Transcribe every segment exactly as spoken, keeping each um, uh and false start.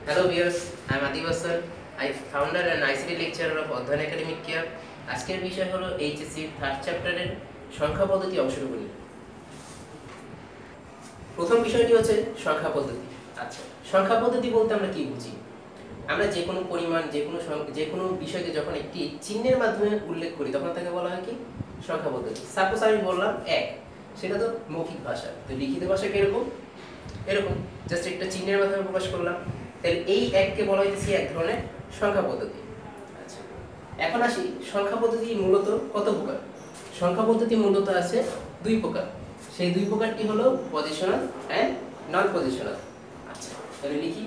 Hello viewers, I am Adib Hasan. I founder and I C T lecturer of Adhyayan academic care. আজকের বিষয় হলো HSC third চ্যাপ্টারের সংখ্যা পদ্ধতি অংশগুলি। প্রথম বিষয়টি হচ্ছে সংখ্যা পদ্ধতি। আচ্ছা, সংখ্যা পদ্ধতি বলতে আমরা কি বুঝি? আমরা যে কোনো পরিমাণ, যে কোনো যে কোনো বিষয়কে যখন একটি চিহ্নের মাধ্যমে উল্লেখ করি তখন তাকে বলা হয় কি? সংখ্যা পদ্ধতি। সাপোজ আমি বললাম এক, সেটা তো মৌখিক ভাষা। তো লিখিত ভাষা কিরকম? এরকম, জাস্ট একটা চিহ্নের মাধ্যমে প্রকাশ করলাম। তাহলে এই এককে বলা হইতেছে এক ধরনের সংখ্যা পদ্ধতি। আচ্ছা, এখন আসি সংখ্যা পদ্ধতি মূলত কত প্রকার? সংখ্যা পদ্ধতি মূলত আছে দুই প্রকার। সেই দুই প্রকারটি হলো পজিশনাল এন্ড নন পজিশনাল। আচ্ছা, তাহলে লিখি।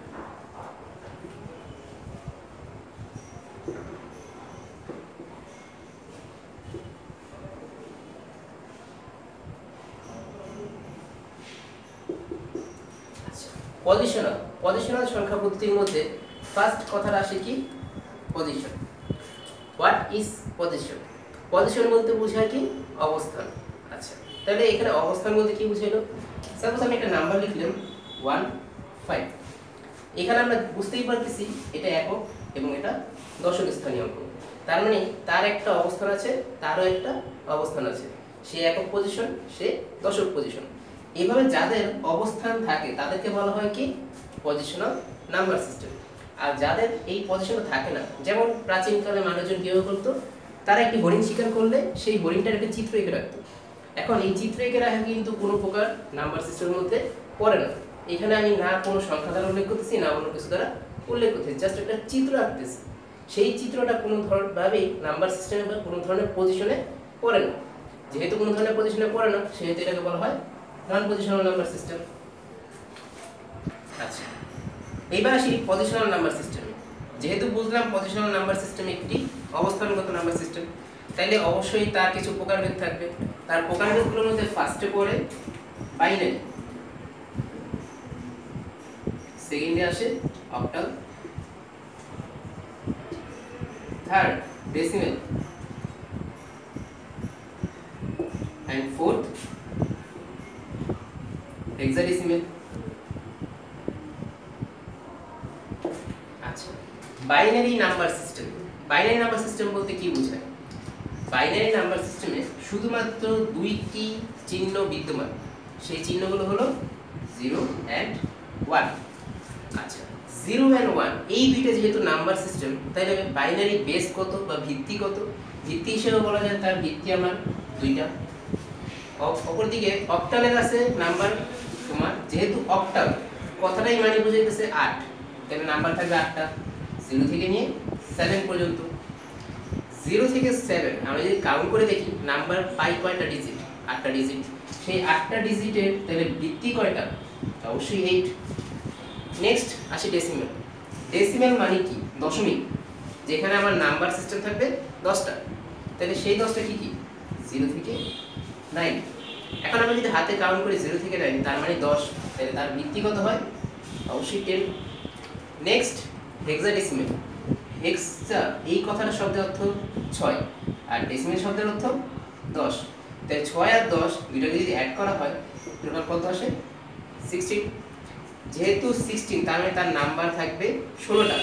পজিশনাল পজিশনাল সংখ্যা পদ্ধতির মধ্যে ফার্স্ট কথাটা আসে কি? Position. What is position? Position বলতে বোঝায় কি? অবস্থান। আচ্ছা, তাহলে এখানে অবস্থান বলতে কি বুঝাইলো? সাপোজ আমি একটা নাম্বার লিখলাম ওয়ান ফাইভ। এখানে আমরা বুঝতেই পারতেছি এটা একক এবং এটা দশক স্থানীয় অঙ্ক। তার মানে তার একটা অবস্থান আছে, তারও একটা অবস্থান আছে। সে একক পজিশন, সে দশক পজিশন। এইভাবে যাদের অবস্থান থাকে তাদেরকে বলা হয় কি? Positional number system. আর যাদের এই পজিশনে থাকে না, যেমন প্রাচীনকালে মানুষজন কিভাবে করতো, তারা একটি হরিণ শিকার করলে সেই হরিণটার একটা চিত্র এঁকে রাখতো। এখন এই চিত্র এঁকে রাখা কিন্তু কোনো প্রকার নাম্বার সিস্টেমের মধ্যে পড়ে না। এখানে আমি না কোনো সংখ্যা দ্বারা উল্লেখ করতেছি, না অন্য কিছু দ্বারা উল্লেখ করতেছি, জাস্ট একটা চিত্র আঁকতেছি। সেই চিত্রটা কোনো ধরনভাবেই নাম্বার সিস্টেমে বা কোনো ধরনের পজিশনে পড়ে না। যেহেতু কোনো ধরনের পজিশনে পড়ে না, সেহেতু এটাকে বলা হয় নন পজিশনাল নাম্বার সিস্টেম। আচ্ছা, এইবার আসি পজিশনাল নাম্বার সিস্টেম। যেহেতু বুঝলাম পজিশনাল নাম্বার সিস্টেম একটি অবস্থানগত নাম্বার সিস্টেম, তাইলে অবশ্যই তার কিছু প্রকারভেদ থাকবে। তার প্রকারভেদগুলোর মধ্যে ফার্স্টে পড়ে বাইনারি, সেকেন্ডে আসে octal, third decimal, and fourth hexadecimal. আচ্ছা, binary number system. Binary number system বলতে কি বোঝায়? বাইনারি নাম্বার সিস্টেমে শুধুমাত্র দুইটি চিহ্ন বিদ্যমান। সেই চিহ্নগুলো হলো জিরো অ্যান্ড ওয়ান। আচ্ছা, জিরো অ্যান্ড ওয়ান এই দুইটা যেহেতু নাম্বার সিস্টেম, তাহলে বাইনারি বেস কত বা ভিত্তি কত? ভিত্তি হিসেবে বলা যায় তার ভিত্তি আমার দুইটা। অপরদিকে অক্টালের আছে নাম্বার তোমার, যেহেতু অক্টাল কথাটাই মানে বুঝাইতেছে আট, তাহলে নাম্বার থাকবে আটটা, জিরো থেকে নিয়ে সেভেন পর্যন্ত। জিরো থেকে সেভেন আমরা যদি কাউন্ট করে দেখি, নাম্বার পাই কয়টা ডিজিট? আটটা ডিজিট। সেই আটটা ডিজিটের তাহলে ভিত্তি কয়টা? অবশ্যই এইট। নেক্সট আসি ডেসিমেল। ডেসিমেল মানে কি? দশমিক। যেখানে আমার নাম্বার সিস্টেম থাকবে দশটা, তাহলে সেই দশটা কি কি? জিরো থেকে নাইন। এখন আমরা যদি হাতে কাউন্ট করি জিরো থেকে নাইন, তার মানে দশ, তাহলে তার ভিত্তি কত হয়? অবশ্যই টেন। Next hexadecimal. হেক্সা এই কথাটার শব্দের অর্থ ছয়, আর ডেসিমেল শব্দের অর্থ দশ। তাহলে ছয় আর দশ দুইটাকে যদি অ্যাড করা হয়, টোটাল কত আসে? সিক্সটিন। যেহেতু সিক্সটিন, তার মানে তার নাম্বার থাকবে ষোলোটা।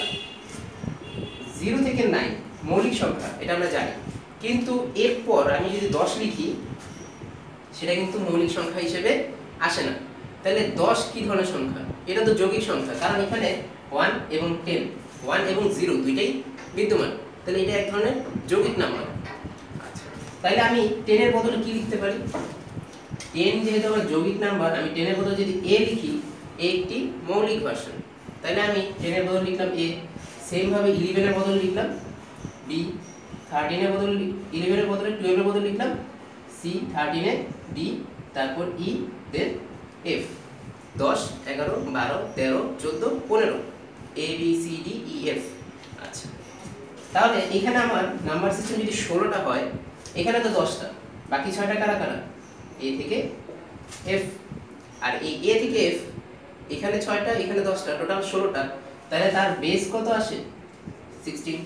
জিরো থেকে নাইন মৌলিক সংখ্যা, এটা আমরা জানি, কিন্তু এরপর আমি যদি দশ লিখি সেটা কিন্তু মৌলিক সংখ্যা হিসেবে আসে না। তাহলে দশ কি ধরনের সংখ্যা? এটা তো যৌগিক সংখ্যা, কারণ এখানে ওয়ান এবং টেন, ওয়ান এবং জিরো দুইটাই বিদ্যমান, তাহলে এটা এক ধরনের যৌগিক নাম্বার। আচ্ছা, তাহলে আমি টেনের বদলে কি লিখতে পারি? টেন যেহেতু আমার যৌগিক নাম্বার, আমি টেনের বদলে যদি এ লিখি, এ একটি মৌলিক ভার্সন, তাহলে আমি টেনের বদলে লিখলাম এ। সেমভাবে ইলেভেনের বদলে লিখলাম বি, থার্টিনের বদলে ইলেভেনের বদলে টুয়েলভের বদলে লিখলাম সি, থার্টিনে ডি, তারপর ই, দেন এফ। দশ, এগারো, বারো, তেরো, চোদ্দো, পনেরো, A B C D E F. আচ্ছা, তাহলে এখানে আমার নাম্বার সিস্টেম যদি ষোলোটা হয়, এখানে তো দশটা, বাকি ছয়টা কারা কারা? এ থেকে এফ। আর এই এ থেকে এফ এখানে ছয়টা, এখানে দশটা, টোটাল ষোলোটা, তাহলে তার বেস কত আসে? সিক্সটিন।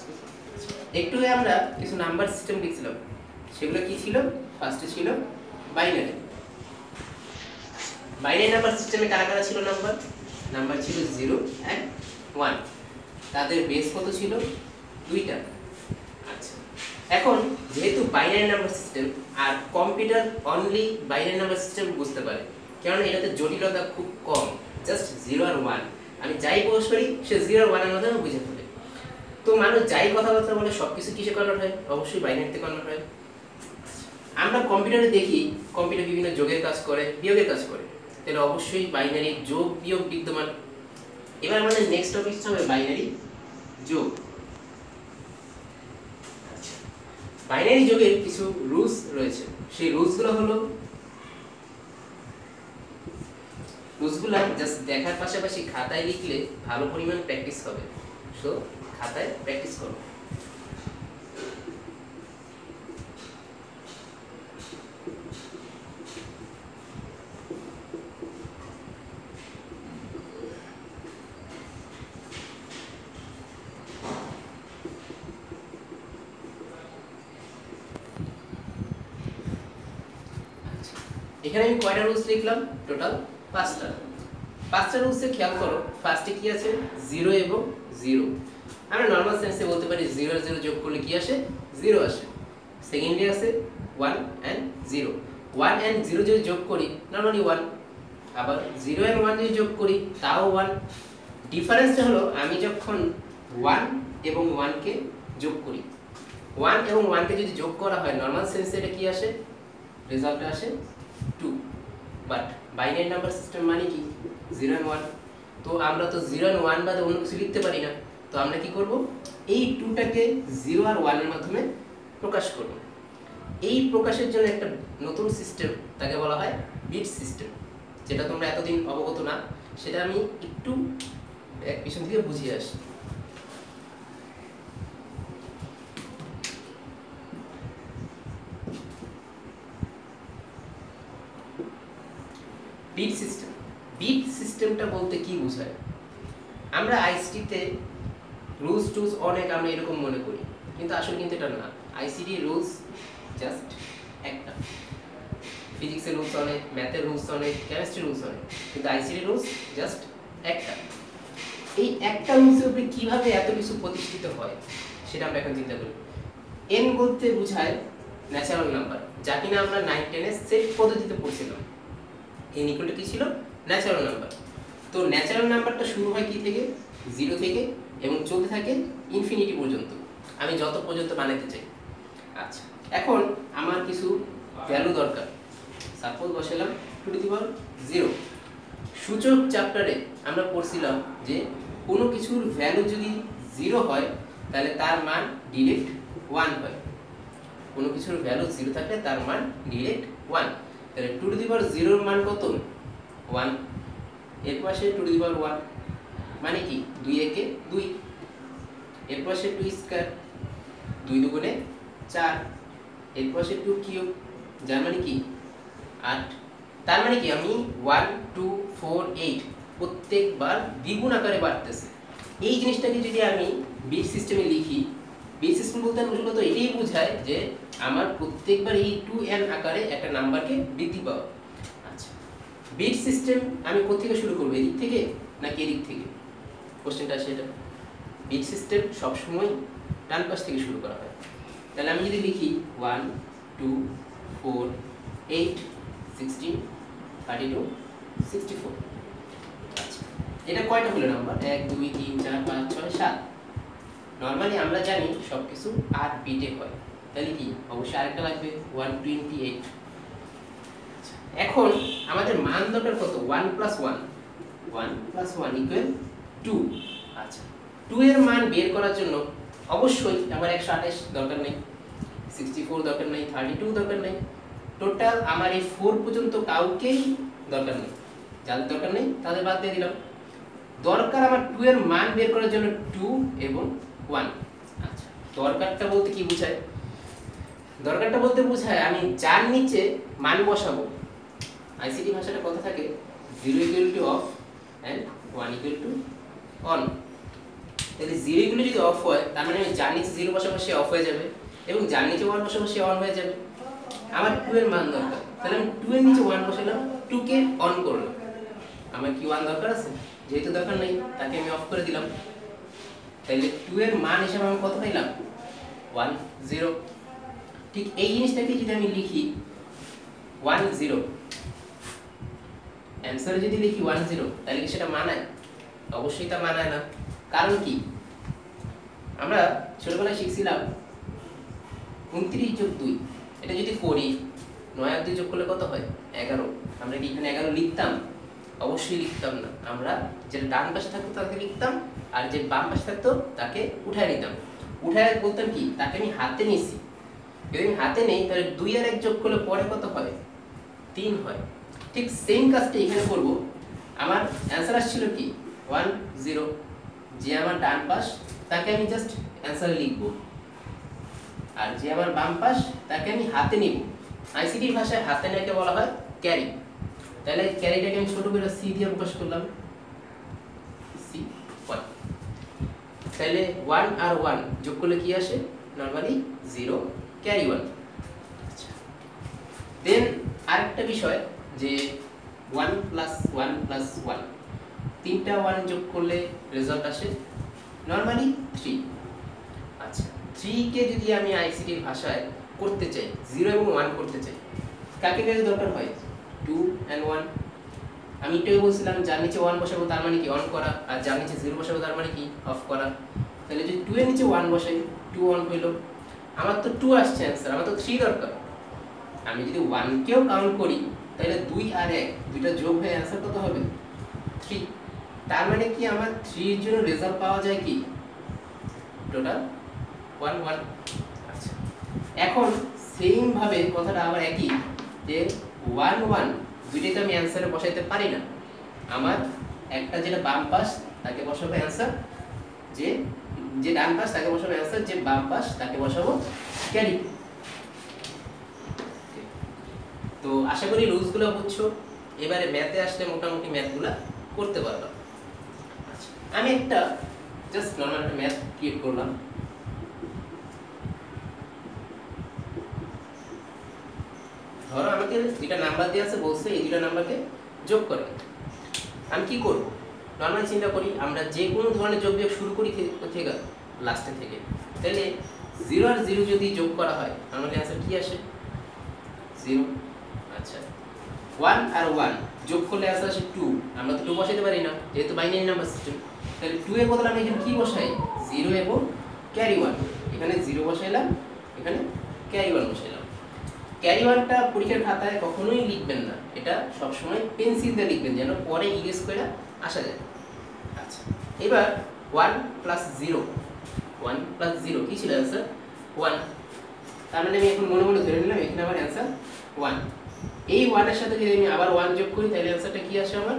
একটু আমরা কিছু নাম্বার সিস্টেম লিখছিলাম, সেগুলো কি ছিল? ফার্স্টে ছিল বাইনারি। বাইনারি নাম্বার সিস্টেমে কারা কারা ছিল নাম্বার? নাম্বার ছিল জিরো অ্যান্ড ওয়ান। তাদের বেস কত ছিল? দুইটা। আচ্ছা, এখন যেহেতু বাইনারি নাম্বার সিস্টেম, আর computer only binary number system বুঝতে পারে, কারণ এটাতে জটিলতা খুব কম, জাস্ট জিরো আর ওয়ান। আমি যাই প্রকাশ করি সে জিরো আর ওয়ানের মধ্যে বুঝে ফেলে। তো মানুষ যাই কথাবার্তা বলে সব কিছু কিসে কনভার্ট হয়? অবশ্যই বাইনারিতে কনভার্ট হয়। আমরা কম্পিউটারে দেখি কম্পিউটার বিভিন্ন যোগের কাজ করে, বিয়োগের কাজ করে, তাহলে অবশ্যই বাইনারি যোগ বিয়োগ বিদ্যমান। এবার আমাদের নেক্সট টপিক হবে বাইনারি যোগ। বাইনারি যোগের কিছু রুলস রয়েছে, সেই রুলসগুলো হলো, রুলসগুলো জাস্ট দেখার পাশাপাশি খাতায় লিখলে ভালো পরিমাণ প্র্যাকটিস হবে। সো খাতায় প্র্যাকটিস করো। এখানে আমি কয়টা রুলস লিখলাম? টোটাল পাঁচটা। পাঁচটা রুলসে খেয়াল করো, ফার্স্টে কি আছে? জিরো এবং জিরো। আমরা নর্মাল সেন্সে বলতে পারি জিরো আর জিরো যোগ করলে কি আসে? জিরো আসে। সেকেন্ডে আছে one and zero. One and zero যদি যোগ করি নর্মালি ওয়ান, আবার জিরো অ্যান্ড ওয়ান যদি যোগ করি তাও ওয়ান। ডিফারেন্সটা হলো আমি যখন ওয়ান এবং ওয়ানকে যোগ করি, ওয়ান এবং ওয়ানকে যদি যোগ করা হয় নর্মাল সেন্সে এটা কি আসে? রেজাল্টটা আসে two. But binary number system মানে কি? Zero and one. তো আমরা তো জিরো অ্যান্ড ওয়ান বাদে অন্য কিছু লিখতে পারি না। তো আমরা কি করব? এই টুটাকে জিরো আর ওয়ানের মাধ্যমে প্রকাশ করব। এই প্রকাশের জন্য একটা নতুন সিস্টেম, তাকে বলা হয় বিট সিস্টেম, যেটা তোমরা এতদিন অবগত না, সেটা আমি একটু এক পিছন থেকে বুঝিয়ে আসি। বিট সিস্টেম, বিট সিস্টেমটা বলতে কি বোঝায়? আমরা আইসিটিতে রুলস টুলস অনেক আমরা এরকম মনে করি, কিন্তু আসলে কিন্তু এটা না। আইসিটি রুলস জাস্ট একটা। ফিজিক্সের রুলস অনেক, ম্যাথের রুলস অনেক, কেমিস্ট্রি রুলস অনেক, কিন্তু আইসিটি রুলস জাস্ট একটা। এই একটা রুলসের উপরে কিভাবে এত কিছু প্রতিষ্ঠিত হয় সেটা আমরা এখন চিন্তা করি। এন বলতে বোঝায় ন্যাচারাল নাম্বার, যা কিনা আমরা নাইন টেনের সেট পদ্ধতিতে পড়ছিলাম। এন ইকুয়াল টু কি ছিল? Natural number. তো ন্যাচারাল নাম্বারটা শুরু হয় কি থেকে? জিরো থেকে, এবং চলতে থাকে ইনফিনিটি পর্যন্ত, আমি যত পর্যন্ত বানাতে চাই। আচ্ছা, এখন আমার কিছু ভ্যালু দরকার। সাপোজ বসালাম two to the power zero. সূচক চ্যাপ্টারে আমরা পড়ছিলাম যে কোনো কিছুর ভ্যালু যদি জিরো হয় তাহলে তার মান ডিরেক্ট ওয়ান হয়। কোনো কিছুর ভ্যালু জিরো থাকলে তার মান ডিরেক্ট ওয়ান। তাহলে টু টু দি পাওয়ার জিরোর মান কত? ওয়ান। এর পাশে two to the power one মানে কি? দুই একে দুই। এর পাশে টু স্কয়ার, দুই দুগুণে চার। এর পাশে টু কিউব, যার মানে কি? আট। তার মানে কি আমি ওয়ান টু ফোর এইট প্রত্যেকবার দ্বিগুণ আকারে বাড়তেছে। এই জিনিসটাকে যদি আমি বিট সিস্টেমে লিখি, বিট সিস্টেম বলতে মূলত এটাই বোঝায় যে আমার প্রত্যেকবার এই টু এন আকারে একটা নাম্বারকে বৃদ্ধি পাওয়া। আচ্ছা, বিট সিস্টেম আমি কোথেকে শুরু করবো? এদিক থেকে নাকি এদিক থেকে? কোশ্চেনটা সেটা। বিট সিস্টেম সবসময় ডান পাশ থেকে শুরু করা হয়। তাহলে আমি যদি লিখি one two four eight sixteen thirty two sixty four. আচ্ছা, এটা কয়টা হলো নাম্বার? এক দুই তিন চার পাঁচ ছয় সাত। নর্মালি আমরা জানি সব কিছু আট বিটে হয়, তাহলে কি অবশ্যই আরেকটা লাগবে ওয়ান টোয়েন্টি এইট। এখন আমাদের মান দরকার কত? One plus one, one plus one equal to. আচ্ছা, টু এর মান বের করার জন্য অবশ্যই আমার একশো আঠাশ দরকার নেই, সিক্সটি ফোর দরকার নেই, থার্টি টু দরকার নেই। টোটাল আমার এই ফোর পর্যন্ত কাউকেই দরকার নেই। যাদের দরকার নেই তাদের বাদ দিয়ে দিলাম। দরকার আমার টু এর মান বের করার জন্য টু এবং ওয়ান। আচ্ছা, দরকারটা বলতে কি বোঝায়? দরকারটা বলতে বোঝায় আমি যার নিচে মান বসাবো। আইসিটি ভাষাটা কথা থাকে zero equal to off and one equal to on. তাহলে জিরো ইকুয়াল যদি অফ হয় তার মানে আমি যার নিচে জিরো বসাবো সে অফ হয়ে যাবে, এবং যার নিচে ওয়ান বসাবো সে অন হয়ে যাবে। আমার টু এর মান দরকার, তাহলে আমি টু এর নিচে ওয়ান বসালাম, টু কে অন করলাম। আমার কি ওয়ান দরকার আছে? যেহেতু দরকার নেই তাকে আমি অফ করে দিলাম। তাহলে টু এর মান হিসেবে আমি কত পাইলাম? One zero. ঠিক এই জিনিসটাকে যদি আমি লিখি ওয়ান জিরো, অ্যান্সারে যদি লিখি ওয়ান জিরো, তাহলে কি সেটা মানায়? অবশ্যই তা মানায় না। কারণ কি? আমরা ছোটবেলায় শিখছিলাম উনত্রিশ যোগ দুই, এটা যদি করি নয় আর দুই যোগ করলে কত হয়? এগারো। আমরা কি এখানে এগারো লিখতাম? অবশ্যই লিখতাম না। আমরা যেটা ডান পাশে থাকতো তাকে লিখতাম, আর যে বাম পাশে থাকতো তাকে উঠায় নিতাম। উঠায় বলতাম কি, তাকে আমি হাতে নিছি। যদি আমি হাতে নেই তাহলে দুই আর এক যোগ করলে পরে কত হয়? তিন হয়। ঠিক সেম কাজটা এখানে করব। আমার অ্যান্সার আসছিল কি ওয়ান জিরো, যে আমার ডান পাশ তাকে আমি জাস্ট অ্যান্সারে লিখব, আর যে আমার বাম পাশ তাকে আমি হাতে নিব। আইসিটির ভাষায় হাতে নেওয়াকে বলা হয় ক্যারি। তাহলে ক্যারিটাকে আমি ছোট করে সি দিয়ে প্রকাশ করলাম, সি ওয়ান। তাহলে ওয়ান আর ওয়ান যোগ করলে কি আসে? Normally zero, carry one. Then আরেকটা বিষয় যে one plus one plus one, তিনটা ওয়ান যোগ করলে রেজাল্ট আসে নরমালি থ্রি। আচ্ছা, থ্রি কে যদি আমি আইসিটির ভাষায় করতে চাই, জিরো এবং ওয়ান করতে চাই, কাকে কাকে দরকার হয়? Two and one. আমি এটাই বলছিলাম, যার নিচে ওয়ান বসাবো তার মানে কি অন করা, আর যার নিচে জিরো বসাবো তার মানে কি অফ করা। তাহলে যদি টু এর নিচে ওয়ান বসাই, টু অন হইল। আমার তো টু আসছে অ্যান্সার, আমার তো থ্রি দরকার। আমি যদি ওয়ানকেও কাউন্ট করি তাহলে দুই আর এক দুইটা যোগ হয়ে অ্যান্সার কত হবে? থ্রি। তার মানে কি আমার থ্রির জন্য রেজাল্ট পাওয়া যায় কি টোটাল ওয়ান ওয়ান। আচ্ছা, এখন সেম ভাবে কথাটা আবার একই, যে ওয়ান ওয়ান দুইটাকে আমি অ্যান্সারে বসাইতে পারি না। আমার একটা যেটা বাম পাশ তাকে বসাবো অ্যান্সার, যে যে ডান পাশ তাকে বসাবো অ্যান্সার, যে বাম পাশ তাকে বসাবো ক্যারি। তো আশা করি রুলসগুলো বুঝছো। এবারে ম্যাথে আসলে মোটামুটি ম্যাথগুলো করতে পারবা। আচ্ছা, আমি একটা জাস্ট নর্মাল একটা ম্যাথ ক্রিয়েট করলাম। ধরো আমাকে দুইটা নাম্বার দিয়ে আছে, বলছে এই দুইটা নাম্বারকে যোগ করে। আমি কি করব? নর্মাল চিন্তা করি, আমরা যে কোনো ধরনের যোগ বিয়োগ শুরু করি থেকে লাস্টে থেকে, তাহলে জিরো আর জিরো যদি যোগ করা হয় আমাদের অ্যান্সার কি আসে? জিরো। আচ্ছা, ওয়ান আর ওয়ান যোগ করলে অ্যান্সার আসে টু। আমরা তো টু বসাইতে পারি না যেহেতু বাইনারি নাম্বার সিস্টেম। তাহলে টু এর বদলে আমি এখানে কি বসাই? জিরো এবং ক্যারি ওয়ান। এখানে জিরো বসাইলাম, এখানে ক্যারি ওয়ান বসাইলাম। ক্যারি ওয়ানটা পরীক্ষার খাতায় কখনোই লিখবেন না, এটা সবসময় পেন্সিল দিয়ে লিখবেন যেন পরে ইরেজ করে আসা যায়। আচ্ছা, এবার one plus zero, one plus zero কি ছিল অ্যান্সার? ওয়ান। তার মানে আমি এখন মনে মনে ধরে নিলাম এখানে আমার অ্যান্সার ওয়ান। এই ওয়ানের সাথে যদি আমি আবার ওয়ান যোগ করি তাহলে অ্যান্সারটা কি আসে আমার?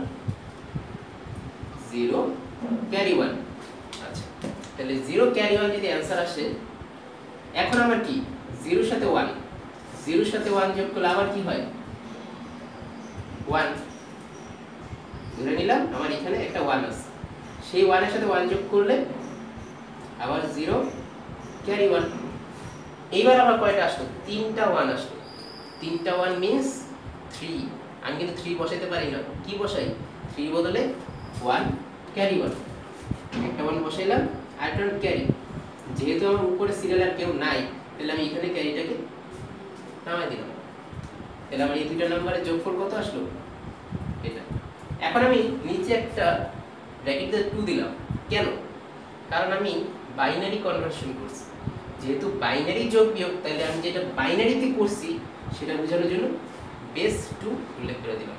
Zero carry one. আচ্ছা, তাহলে জিরো ক্যারি ওয়ান যদি অ্যান্সার আসে, এখন আমার কি জিরোর সাথে ওয়ান, জিরোর সাথে ওয়ান যোগ করলে আবার কি হয়? ওয়ান। ধরে নিলাম আমার এখানে একটা ওয়ান আছে, সেই ওয়ানের সাথে ওয়ান যোগ করলে আবার জিরো ক্যারি ওয়ান। এইবার আমার কয়টা আসলো? তিনটা ওয়ান আসলো। তিনটা ওয়ান মিনস থ্রি। আমি কিন্তু থ্রি বসাইতে পারি না, কি বসাই? থ্রি বদলে ওয়ান ক্যারি ওয়ান। একটা ওয়ান বসাইলাম, আরেকটা ওয়ান ক্যারি। যেহেতু আমার উপরে সিরিয়াল আর কেউ নাই, তাহলে আমি এখানে ক্যারিটাকে নামাই দিলাম। তাহলে আমার এই দুইটা নাম্বারের যোগফল কত আসলো? এটা। এখন আমি নিচে একটা ব্র্যাকেট দিয়ে টু দিলাম। কেন? কারণ আমি বাইনারি কনভার্সন করছি। যেহেতু বাইনারি যোগ বিয়োগ, তাহলে আমি যেটা বাইনারিতে করছি সেটা বোঝানোর জন্য বেস টু উল্লেখ করে দিলাম।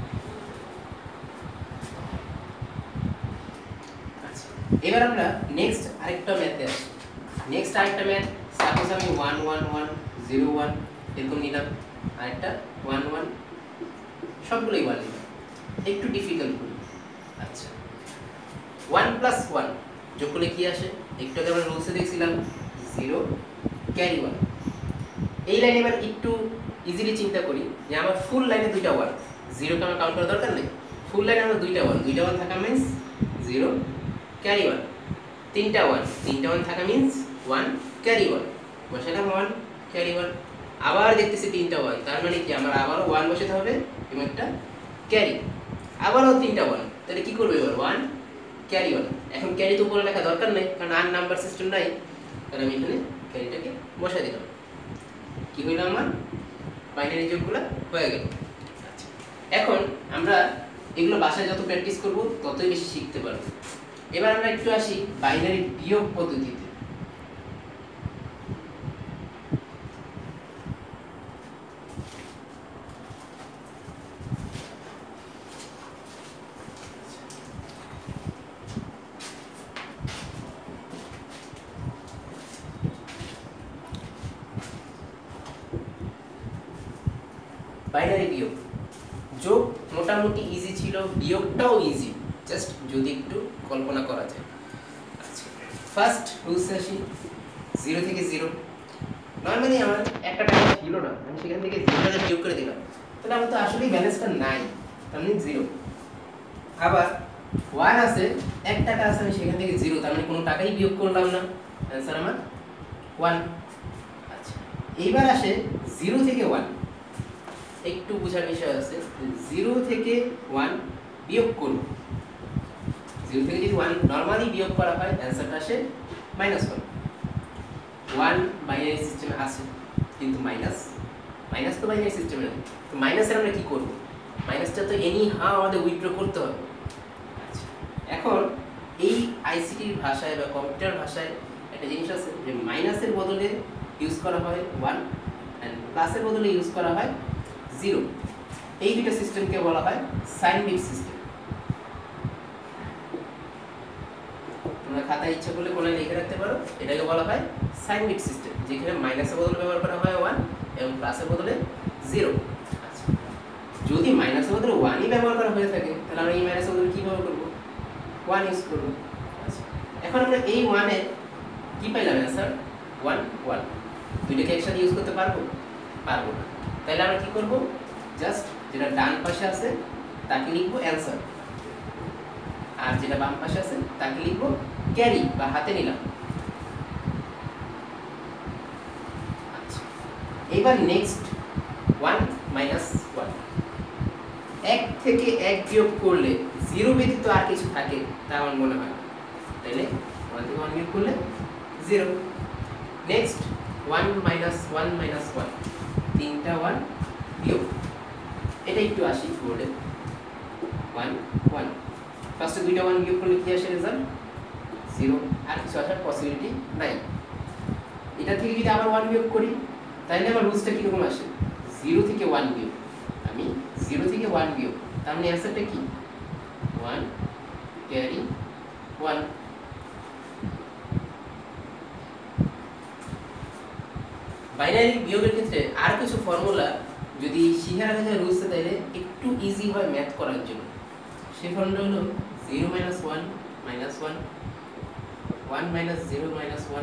আচ্ছা, এবার আমরা নেক্সট আরেকটা ম্যাথে আসি। নেক্সট আরেকটা ম্যাথ, সাপোজ আমি one one one zero one এরকম নিলাম, আরেকটা ওয়ান ওয়ান, সবগুলোই ওয়ান নিলাম। একটু ডিফিকাল্ট করি। আচ্ছা, ওয়ান প্লাস ওয়ান যোগ করলে কি আসে? একটু আগে আমরা রুলসে দেখছিলাম জিরো ক্যারি ওয়ান। এই লাইনে এবার একটু ইজিলি চিন্তা করি যে আমার ফুল লাইনে দুইটা ওয়ান, জিরোকে আমার কাউন্ট করার দরকার নেই। ফুল লাইনে আমার দুইটা ওয়ান, দুইটা ওয়ান থাকা মিন্স জিরো ক্যারি ওয়ান। তিনটা ওয়ান, তিনটা ওয়ান থাকা মিন্স ওয়ান ক্যারি ওয়ান। বসালাম ওয়ান ক্যারি ওয়ান। আবার দেখতেছি তিনটা ওয়ান, তার মানে কি আমার আবারও ওয়ান বসাতে হবে এবং একটা ক্যারি, আবারও তিনটা ওয়ান, তাহলে কি করবে এবার ওয়ান ক্যারি ওয়ান। এখন ক্যারি তো উপরে লেখা দরকার নেই কারণ আর নাম্বার সিস্টেম নাই, তাহলে আমি এখানে ক্যারিটাকে বসাই দিলাম। কি হইল আমার বাইনারি যোগগুলো হয়ে গেল। আচ্ছা, এখন আমরা এগুলো বাসায় যত প্র্যাকটিস করব ততই বেশি শিখতে পারবো। এবার আমরা একটু আসি বাইনারি বিয়োগ পদ্ধতিতে। বাইনারি বিয়োগ যোগ মোটামুটি ইজি ছিল, বিয়োগটাও ইজি, জাস্ট যদি একটু কল্পনা করা যায়। আচ্ছা, ফার্স্ট রুলস আসি, জিরো থেকে জিরো। নর্মালি আমার একটা টাকা ছিল না, আমি সেখান থেকে জিরোটা বিয়োগ করে দিলাম, তাহলে আমার তো আসলেই ব্যালেন্সটা নাই, তার মানে জিরো। আবার ওয়ান আছে, এক টাকা আছে, আমি সেখান থেকে জিরো, তার মানে কোনো টাকাই বিয়োগ করলাম না, অ্যান্সার আমার ওয়ান। আচ্ছা, এইবার আসে জিরো থেকে ওয়ান, একটু বোঝার বিষয় আছে। জিরো থেকে ওয়ান বিয়োগ করব, জিরো থেকে যদি ওয়ান নর্মালি বিয়োগ করা হয় অ্যান্সারটা আসে মাইনাস ওয়ান। ওয়ান বাইনারি সিস্টেমে আছে কিন্তু মাইনাস মাইনাস তো বাইনারি সিস্টেমে নেই, তো মাইনাসের আমরা কি করব? মাইনাসটা তো এনি হাও আমাদের উইথড্র করতে হবে। আচ্ছা, এখন এই আইসিটির ভাষায় বা কম্পিউটার ভাষায় একটা জিনিস আছে যে মাইনাসের বদলে ইউজ করা হয় ওয়ান অ্যান্ড প্লাসের বদলে ইউজ করা হয় জিরো। এই দুটো সিস্টেমকে বলা হয় সাইন বিট সিস্টেম। তোমরা খাতায় ইচ্ছা করলে কোনায় লিখে রাখতে পারো, এটাকে বলা হয় সাইন বিট সিস্টেম, যেখানে মাইনাসের বদলে ব্যবহার করা হয় ওয়ান এবং প্লাসের বদলে জিরো। আচ্ছা, যদি মাইনাসের বদলে ওয়ানই ব্যবহার করা হয়ে থাকে তাহলে আমরা এই মাইনাসের বদলে কী ব্যবহার করবো? ওয়ান ইউজ করবো। আচ্ছা, এখন আমরা এই ওয়ানে কি পাইলাম অ্যান্সার? One one. দুইটাকে একসাথে ইউজ করতে পারবো? পারবো না। তাহলে আমরা কি করব? জাস্ট যেটা ডান পাশে আছে তাকে লিখবো অ্যান্সার, আর যেটা বাম পাশে আছে তাকে লিখবো ক্যারি বা হাতে নিলাম। আচ্ছা, এবার নেক্সট ওয়ান মাইনাস ওয়ান, এক থেকে এক বিয়োগ করলে জিরো ব্যতীত আর কিছু থাকে তা আমার মনে হয় না, তাইলে ওয়ান থেকে ওয়ান বিয়োগ করলে zero. Next one minus one minus one, তিনটা ওয়ান বিয়োগ, এটা একটু আসি বোর্ডে। ওয়ান ওয়ান, ফার্স্টে দুইটা ওয়ান বিয়োগ করলে কি আসে রেজাল্ট? জিরো, আর কিছু আসার পসিবিলিটি নাই। এটা থেকে যদি আবার ওয়ান বিয়োগ করি তাহলে আমার রুলসটা কীরকম আসে? জিরো থেকে ওয়ান বিয়োগ, আমি জিরো থেকে ওয়ান বিয়োগ, তার মানে অ্যান্সারটা কি? One carry one. বাইনারি বিয়োগের ক্ষেত্রে আর কিছু ফর্মুলা যদি শিখে রাখা যায় রুলসে, তাইলে একটু ইজি হয় ম্যাথ করার জন্য। সেই ফর্মুলা হলো zero minus one minus one, one minus zero minus one.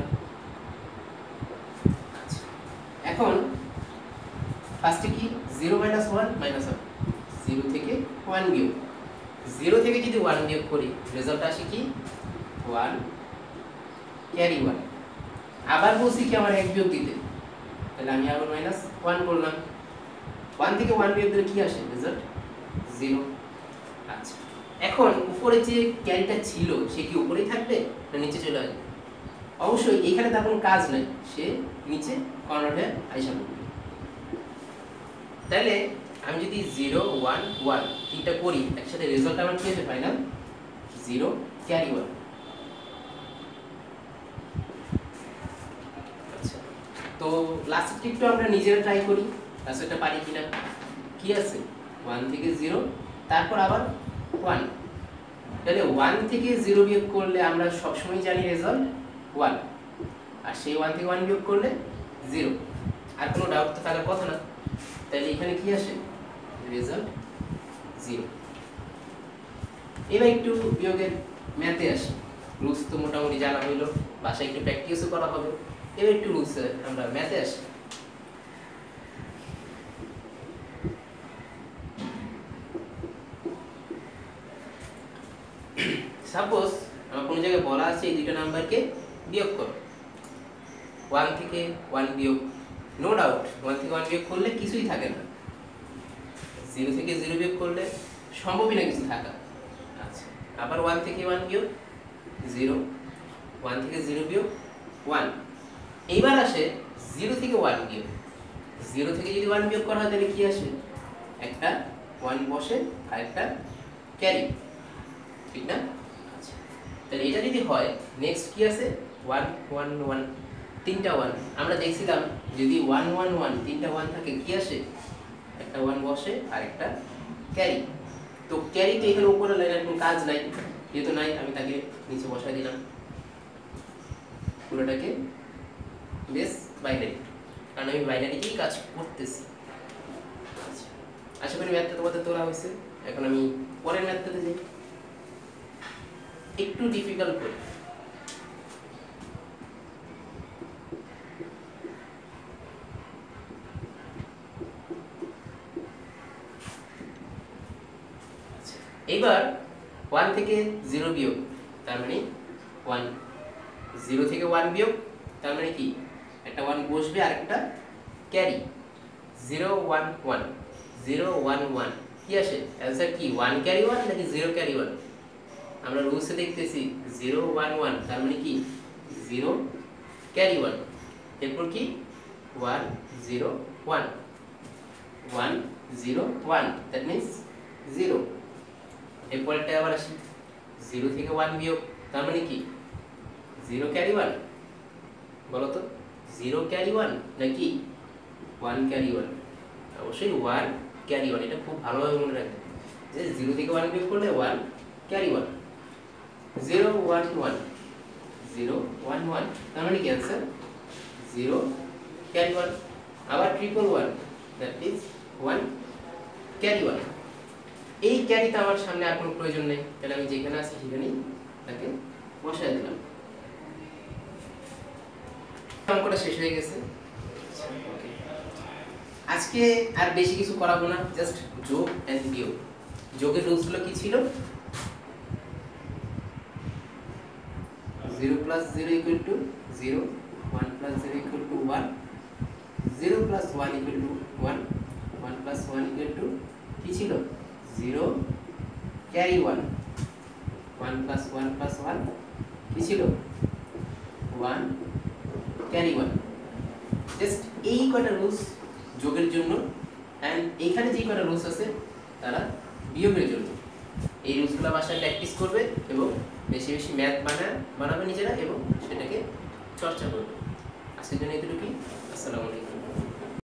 আচ্ছা, এখন ফার্স্টে কি? Zero minus one minus one, zero থেকে ওয়ান বিয়োগ, জিরো থেকে যদি ওয়ান বিয়োগ করি রেজাল্ট আসে কি? One carry one. আবার বলছি কি আমার এক বিয়োগ দিতে, তাহলে আমি আবার মাইনাস ওয়ান করলাম, ওয়ান থেকে ওয়ান বিয়োগ দিলে কি আসে রেজাল্ট? জিরো। আচ্ছা, এখন উপরে যে ক্যারিটা ছিল সে কি উপরেই থাকবে না নিচে চলে আসবে? অবশ্যই এখানে তার কোনো কাজ নেই, সে নিচে কর্নারে আইসা পড়বে। তাহলে আমি যদি জিরো ওয়ান ওয়ান তিনটা করি একসাথে, রেজাল্ট আমার কি আসে ফাইনাল? Zero carry one. আচ্ছা, তো লাস্টের একটু আমরা নিজেরা ট্রাই করি, লাস্টেরটা পারি কিনা। কি আছে? ওয়ান থেকে জিরো, তারপর আবার ওয়ান। তাহলে ওয়ান থেকে জিরো বিয়োগ করলে আমরা সবসময় জানি রেজাল্ট ওয়ান, আর সেই ওয়ান থেকে ওয়ান বিয়োগ করলে জিরো, আর কোনো ডাউট তো থাকার কথা না। তাহলে এখানে কি আসে? Result zero. এবার একটু বিয়োগের ম্যাথে আসি। রুলস তো মোটামুটি জানা হইল, বাসায় একটু প্র্যাকটিসও করা হবে। এবার একটু রুলস আমরা ম্যাথে আসি। সাপোজ আমার কোনো জায়গায় বলা আছে এই দুইটা নাম্বারকে বিয়োগ করো, ওয়ান থেকে ওয়ান বিয়োগ নো ডাউট ওয়ান থেকে ওয়ান বিয়োগ করলে কিছুই থাকে না, জিরো থেকে জিরো বিয়োগ করলে সম্ভবই না কিছু থাকা। আচ্ছা, আবার ওয়ান থেকে ওয়ান বিয়োগ জিরো, ওয়ান থেকে জিরো বিয়োগ ওয়ান। এইবার আসে জিরো থেকে ওয়ান বিয়োগ। জিরো থেকে যদি ওয়ান বিয়োগ করা হয় তাহলে কি আসে? একটা ওয়ান বসে আর একটা ক্যারি, ঠিক না? আচ্ছা, তাহলে এটা যদি হয় নেক্সট কি আছে? ওয়ান ওয়ান ওয়ান, তিনটা ওয়ান। আমরা দেখছিলাম যদি ওয়ান ওয়ান ওয়ান তিনটা ওয়ান থাকে কি আসে? একটা ওয়ান বসে আর একটা ক্যারি। তো ক্যারি তো এখানে উপরে লাইনের কোনো কাজ নাই, যেহেতু নাই আমি তাকে নিচে বসাই দিলাম পুরোটাকে বেস বাইনারি, কারণ আমি বাইনারিতেই কাজ করতেছি। আচ্ছা, আশা করি ম্যাথটা তোমাদের তোলা হয়েছে। এখন আমি পরের ম্যাথটাতে যাই, একটু ডিফিকাল্ট করি। এবার ওয়ান থেকে জিরো বিয়োগ, তার মানে ওয়ান। জিরো থেকে ওয়ান বিয়োগ তার মানে কি? একটা ওয়ান বসবে আর একটা carry. Zero one one, zero one one কি আসে? অ্যান্সার কি? ওয়ান ক্যারি ওয়ান নাকি জিরো ক্যারি ওয়ান? আমরা রুলসে দেখতেছি জিরো ওয়ান ওয়ান, তার মানে কি? Zero carry one. এরপর কি? One zero one, one zero one, that means zero. এরপরটা আবার আসি জিরো থেকে ওয়ান বিয়োগ, তার মানে কি? Zero carry one. বলো তো জিরো ক্যারি ওয়ান নাকি ওয়ান ক্যারি ওয়ান? অবশ্যই ওয়ান ক্যারি ওয়ান, এটা খুব ভালোভাবে মনে রাখবে যে জিরো থেকে ওয়ান বিয়োগ করলে one carry one. Zero one one, zero one one, তার মানে কি অ্যান্সার? Zero carry one. আবার triple one, that is one carry one. এই ক্যারিটা আমার সামনে আর কোনো প্রয়োজন নেই, তাহলে আমি যেখানে আছি সেখানেই তাকে বসায় দিলাম। অঙ্কটা শেষ হয়ে গেছে। আজকে আর বেশি কিছু করাবো না, জাস্ট যোগ এন্ড বিয়োগ। যোগের রুলসগুলো কি ছিল? Zero plus zero equal to zero, one plus zero equal to one, zero plus one equal to one, one plus one equal to কি ছিল? Zero carry one, one plus one plus one কি ছিল? One carry one. Just এই কয়টা rules যোগের জন্য, and এইখানে যে কয়টা রুলস আছে তারা বিয়োগের জন্য। এই রুলসগুলো বাসায় প্র্যাকটিস করবে এবং বেশি বেশি ম্যাথ বানা বানাবে নিজেরা এবং সেটাকে চর্চা করবে। আজকের জন্য এতটুকুই। আসসালামু আলাইকুম।